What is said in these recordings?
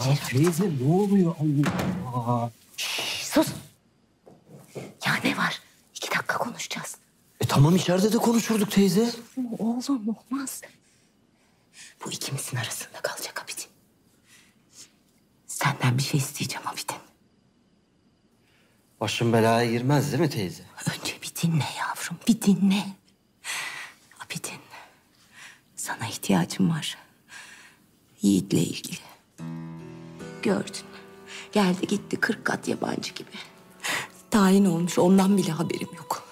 Teyze ne oluyor Allah? Sus. Ya ne var? 2 dakika konuşacağız. Tamam içeride de konuşurduk teyze. Oğlum olmaz. Bu ikimizin arasında kalacak Abidin. Senden bir şey isteyeceğim Abidin. Başım belaya girmez değil mi teyze? Önce bir dinle yavrum, bir dinle. Abidin, sana ihtiyacım var. Yiğit'le ilgili. Gördün. Geldi gitti 40 kat yabancı gibi. Tayin olmuş, ondan bile haberim yok.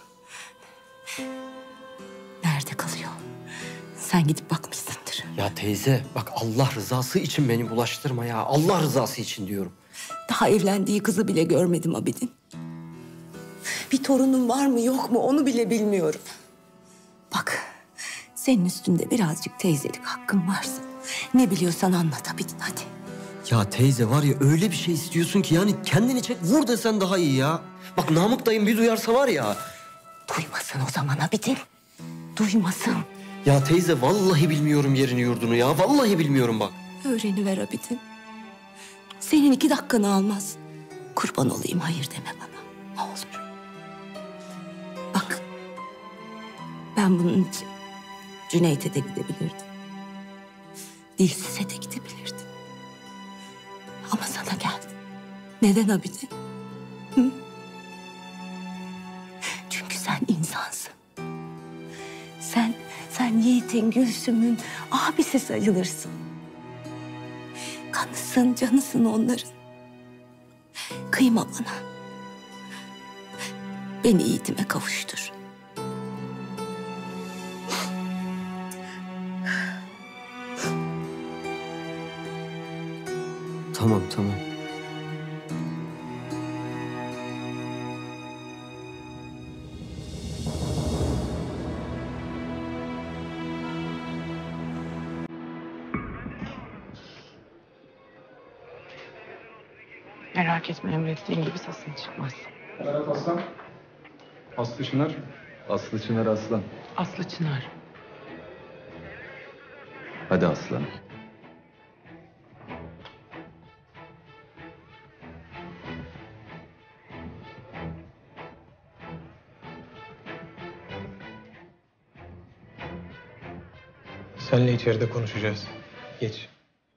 Nerede kalıyor? Sen gidip bakmışsındır. Ya teyze bak Allah rızası için beni bulaştırma ya. Allah rızası için diyorum. Daha evlendiği kızı bile görmedim Abidin. Bir torunun var mı yok mu onu bile bilmiyorum. Bak, senin üstünde birazcık teyzelik hakkın varsa ne biliyorsan anlat Abidin hadi. Ya teyze var ya öyle bir şey istiyorsun ki yani kendini çek vur desen daha iyi ya. Bak Namık dayım bir duyarsa var ya. Duymasın o zaman Abidin. Duymasın. Ya teyze vallahi bilmiyorum yerini yurdunu ya. Vallahi bilmiyorum bak. Öğreniver Abidin. Senin 2 dakikanı almaz. Kurban olayım hayır deme bana. Ne olur. Bak. Ben bunun için Cüneyt'e de gidebilirdim. Dilsiz'e de gidebilirdim. Ama sana geldim. Neden Abidin? Hı? Çünkü sen insansın. Sen Yiğit'in, Gülsüm'ün abisi sayılırsın. Kanısın, canısın onların. Kıyma bana. Beni Yiğit'ime kavuştur. Tamam tamam. Merak etme emrettiğin gibi sesin çıkmaz. Ferhat Aslan. Aslı Çınar. Aslı Çınar Aslan. Aslı Çınar. Hadi aslanım. Seninle içeride konuşacağız. Geç.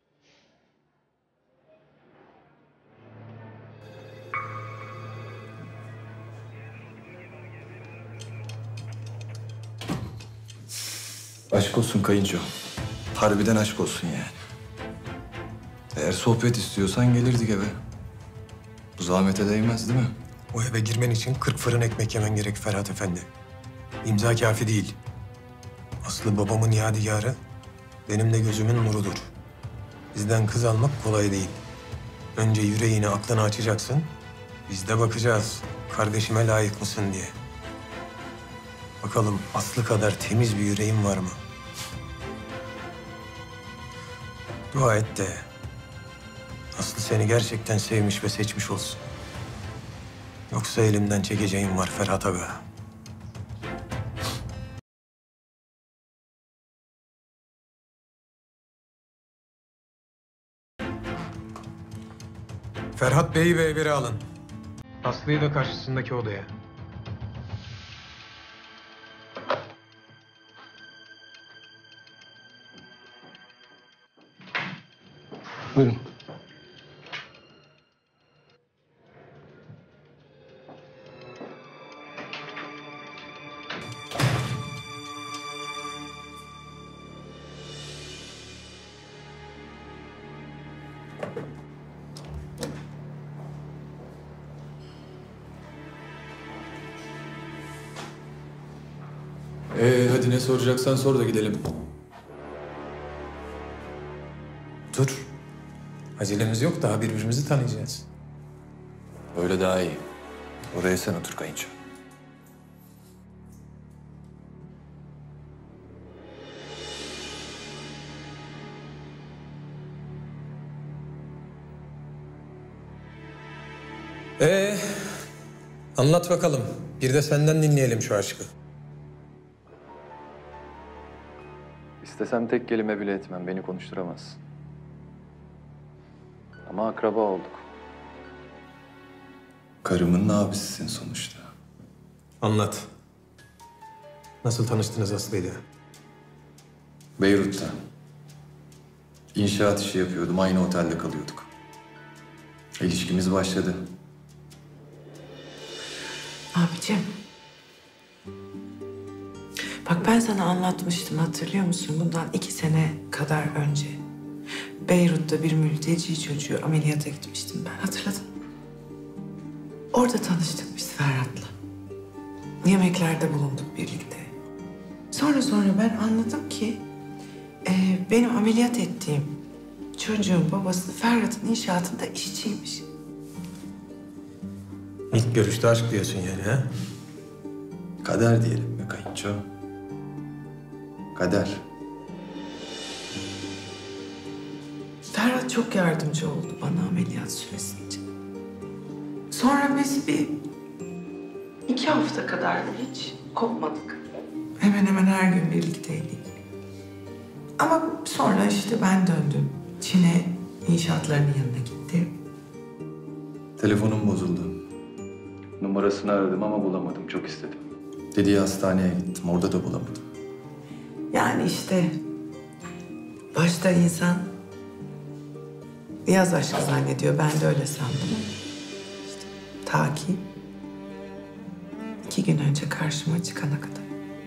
Aşk olsun kayınço. Harbiden aşk olsun yani. Eğer sohbet istiyorsan gelirdik eve. Bu zahmete değmez değil mi? O eve girmen için 40 fırın ekmek yemen gerek Ferhat Efendi. İmza kafi değil. Aslı babamın yadigarı, benim de gözümün nurudur. Bizden kız almak kolay değil. Önce yüreğini, aklını açacaksın. Biz de bakacağız, kardeşime layık mısın diye. Bakalım Aslı kadar temiz bir yüreğin var mı? Dua et de Aslı seni gerçekten sevmiş ve seçmiş olsun. Yoksa elimden çekeceğim var Ferhat Aga. Ferhat Bey'i ve Eber'i alın. Aslı'yı da karşısındaki odaya. Buyurun. Hadi ne soracaksan sor da gidelim. Dur. Acelemiz yok, daha birbirimizi tanıyacağız. Öyle daha iyi. Oraya sen otur kayınço. Anlat bakalım. Bir de senden dinleyelim şu aşkı. İstesem tek kelime bile etmem. Beni konuşturamazsın. Ama akraba olduk. Karımın abisisin sonuçta. Anlat. Nasıl tanıştınız Aslı'yla? Beyrut'ta. İnşaat işi yapıyordum. Aynı otelde kalıyorduk. İlişkimiz başladı. Abicim. Bak ben sana anlatmıştım, hatırlıyor musun? Bundan 2 sene kadar önce. Beyrut'ta bir mülteci çocuğu ameliyata gitmiştim ben. Hatırladın mı? Orada tanıştık biz Ferhat'la. Yemeklerde bulunduk birlikte. Sonra ben anladım ki benim ameliyat ettiğim çocuğun babası Ferhat'ın inşaatında işçiymiş. İlk görüşte aşk diyorsun yani ha? Kader diyelim mi kayınço? Kader. Ferhat çok yardımcı oldu bana ameliyat süresince. Sonra biz bir 2 hafta kadar hiç kopmadık. Hemen hemen her gün birlikteydik. Ama sonra işte ben döndüm. Çin'e inşaatlarının yanına gittim. Telefonum bozuldu. Numarasını aradım ama bulamadım. Çok istedim. Dediği hastaneye gittim. Orada da bulamadım. Yani işte başta insan yaz aşkı zannediyor. Ben de öyle sandım. İşte, ta ki 2 gün önce karşıma çıkana kadar.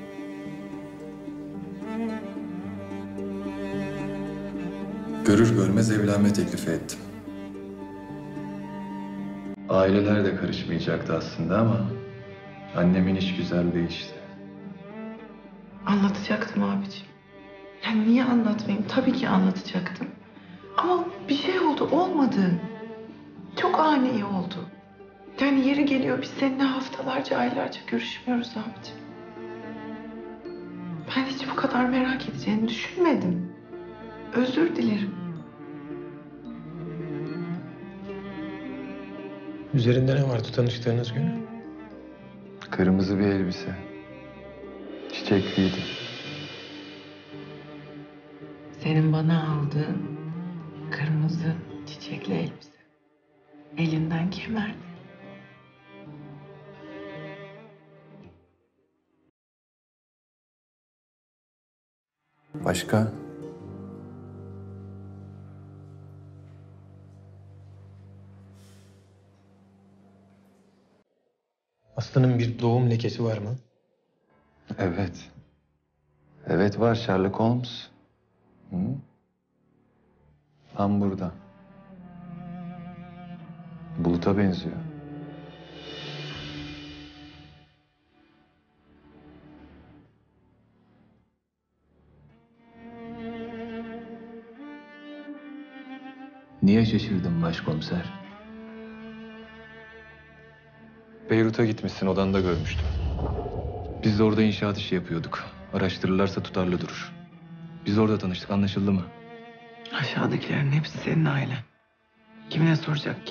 Görür görmez evlenme teklifi ettim. Aileler de karışmayacaktı aslında ama annemin iş güzel değişti. Anlatacaktım abiciğim. Yani niye anlatmayayım? Tabii ki anlatacaktım. Ama bir şey oldu, olmadı. Çok ani oldu. Yani yeri geliyor biz seninle haftalarca, aylarca görüşmüyoruz abiciğim. Ben hiç bu kadar merak edeceğini düşünmedim. Özür dilerim. Üzerinde ne vardı tanıştığınız günü? Kırmızı bir elbise. Çiçekliydi. Senin bana aldığın kırmızı çiçekli elbise. Elinden kemerdi. Başka? Aslı'nın bir doğum lekesi var mı? Evet. Evet var Sherlock Holmes. Hı? Tam burada. Buluta benziyor. Niye şaşırdın başkomiser? Beyrut'a gitmişsin, odanda görmüştüm. Biz de orada inşaat işi yapıyorduk. Araştırırlarsa tutarlı durur. Biz orada tanıştık, anlaşıldı mı? Aşağıdakilerin hepsi senin ailen. Kimine soracak ki?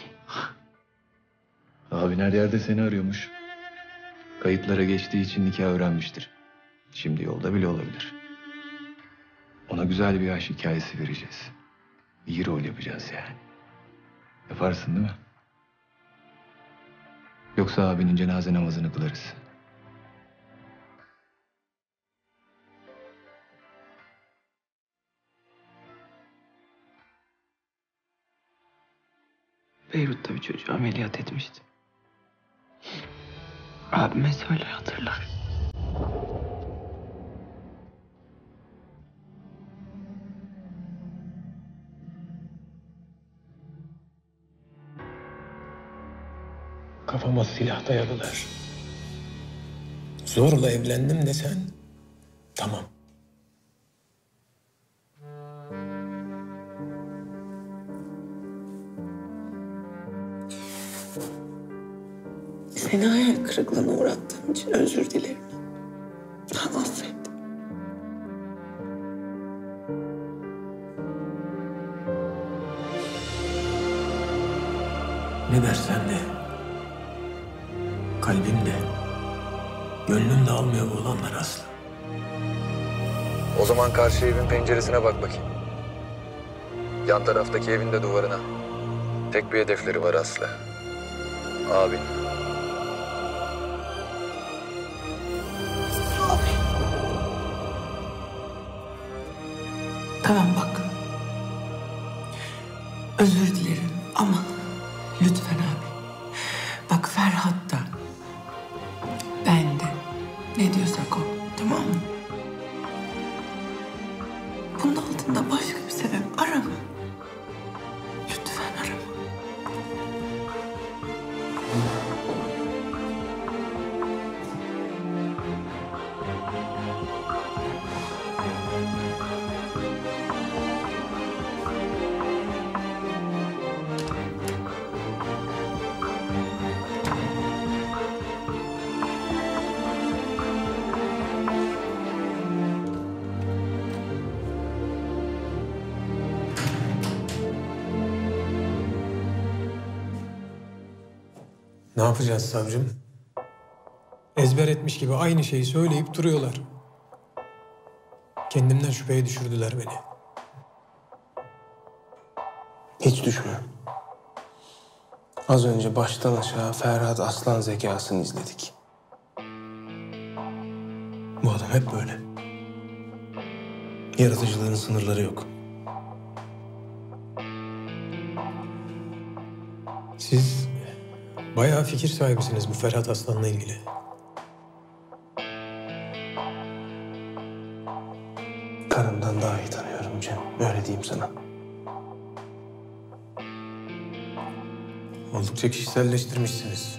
Abin her yerde seni arıyormuş. Kayıtlara geçtiği için nikah öğrenmiştir. Şimdi yolda bile olabilir. Ona güzel bir aşk hikayesi vereceğiz. İyi rol yapacağız yani. Yaparsın değil mi? Yoksa abinin cenaze namazını kılarız. Beyrut'ta bir çocuğu ameliyat etmişti. Abime söyle hatırlar. Kafama silah dayadılar. Zorla evlendim desen tamam. Seni hayal kırıklığına uğrattığım için özür dilerim. Affet. Ne dersen de. Kalbimde. Gönlüm de almıyor bu olanlar Aslı. O zaman karşı evin penceresine bak bakayım. Yan taraftaki evin de duvarına. Tek bir hedefleri var Aslı. Abin. Tamam bak. Özür dilerim ama lütfen abi. Bak Ferhat da ben de ne diyorsak o, tamam mı? Bunun altında başka bir sebep arama. Lütfen arama. Ne yapacağız savcım? Ezber etmiş gibi aynı şeyi söyleyip duruyorlar. Kendimden şüpheye düşürdüler beni. Hiç düşme. Az önce baştan aşağı Ferhat Aslan zekasını izledik. Bu adam hep böyle. Yaratıcılığın sınırları yok. Siz bayağı fikir sahibisiniz bu Ferhat Aslan'la ilgili. Karımdan daha iyi tanıyorum Cem. Öyle diyeyim sana. Oldukça kişiselleştirmişsiniz.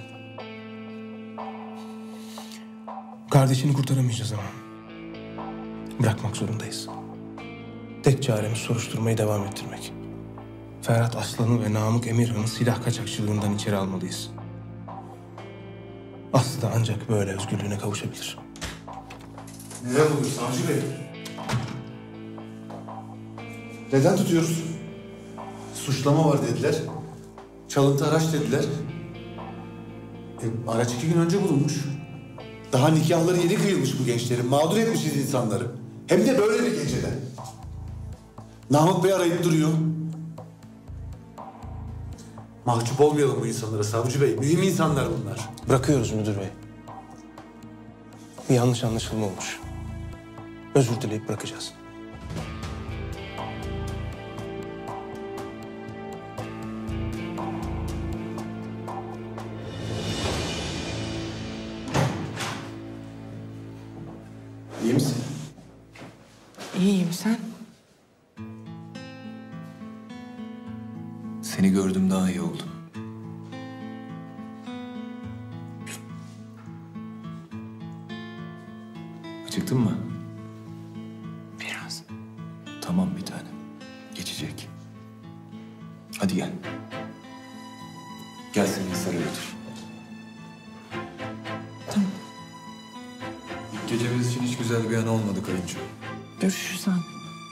Kardeşini kurtaramayacağız ama. Bırakmak zorundayız. Tek çaremiz soruşturmayı devam ettirmek. Ferhat Aslan'ı ve Namık Emirhan'ı silah kaçakçılığından içeri almalıyız. Aslı da ancak böyle özgürlüğüne kavuşabilir. Neler oluyor Savcı Bey? Neden tutuyoruz? Suçlama var dediler. Çalıntı araç dediler. Araç 2 gün önce bulunmuş. Daha nikahları yeni kıyılmış bu gençlerin. Mağdur etmişiz insanları. Hem de böyle bir gecede. Namık Bey arayıp duruyor. Mahcup olmayalım bu insanlara Savcı Bey. Mühim insanlar bunlar. Bırakıyoruz müdür bey. Bir yanlış anlaşılma olmuş. Özür dileyip bırakacağız. İyi misin? İyiyim sen? Seni gördüm daha iyi oldum. Acıktın mı? Biraz. Tamam bir tane. Geçecek. Hadi gel. Gel seni Hisar'a götür. Tamam. İlk gecemiz için hiç güzel bir an olmadı kayınço. Görüşürüz abi.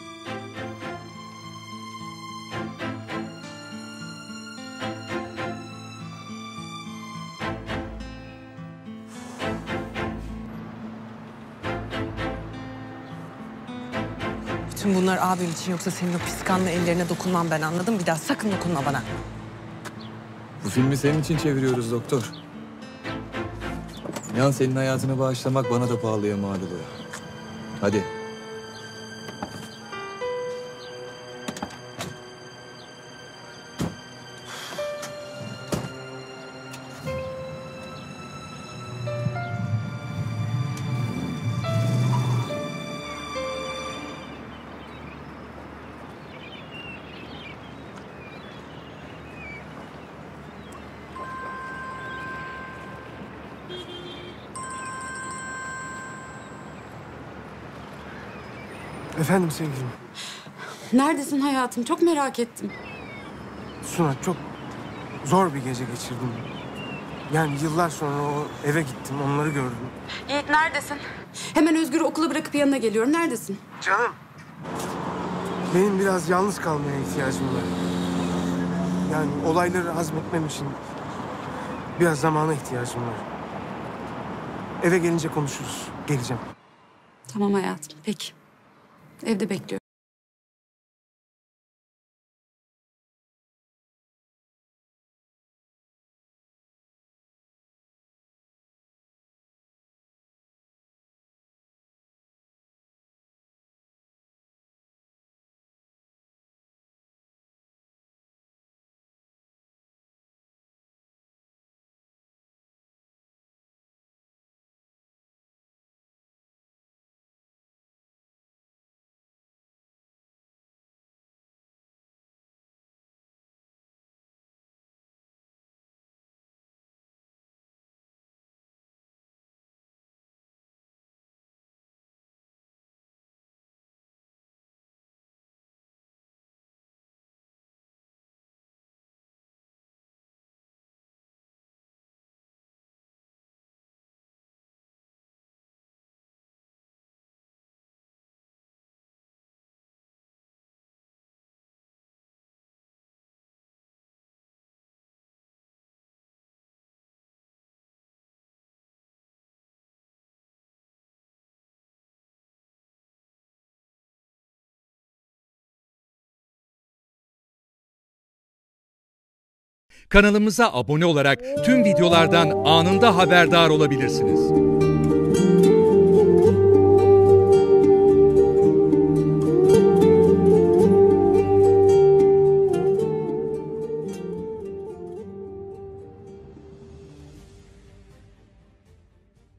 Bütün bunlar abim için, yoksa senin o pis kanlı ellerine dokunmam ben, anladım. Bir daha sakın dokunma bana. Bu filmi senin için çeviriyoruz doktor. İnan senin hayatını bağışlamak bana da pahalıya mal oluyor. Hadi. Efendim sevgilim. Neredesin hayatım? Çok merak ettim. Suna, çok zor bir gece geçirdim. Yani yıllar sonra o eve gittim, onları gördüm. Yiğit neredesin? Hemen Özgür'ü okula bırakıp yanına geliyorum. Neredesin? Canım. Benim biraz yalnız kalmaya ihtiyacım var. Yani olayları hazmetmem için biraz zamana ihtiyacım var. Eve gelince konuşuruz. Geleceğim. Tamam hayatım. Peki. Evde bekliyorum. Kanalımıza abone olarak tüm videolardan anında haberdar olabilirsiniz.